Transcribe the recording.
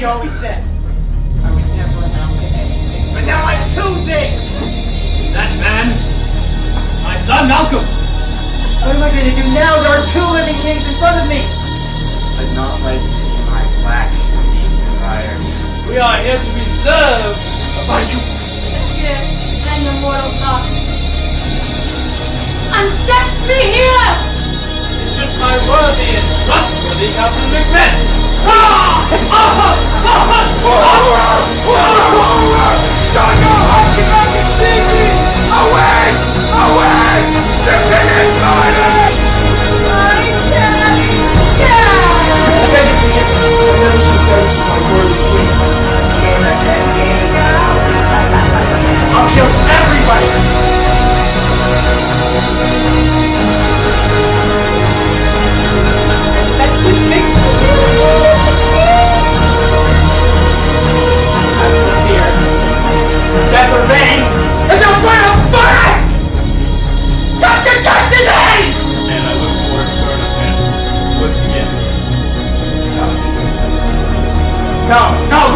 always said I would never amount to anything. But now I'm two things! That man is my son, Malcolm. What am I going to do now? There are two living kings in front of me! But not let's see my black, deep desires. We are here to be served by you. The spirits and the mortal thoughts. Unsex me here! It's just my worthy and trustworthy Cousin Macbeth. Django, harken back and see me! Awake! Awake! The king is murdered! My daddy's dead! I beg your forgiveness. I never should have done to my worthy king. Give it to me now! I'll kill everybody! This makes me I have no fear. Death or pain is a way of fire! Got the destiny! And I look forward to learning again. Would begin. No,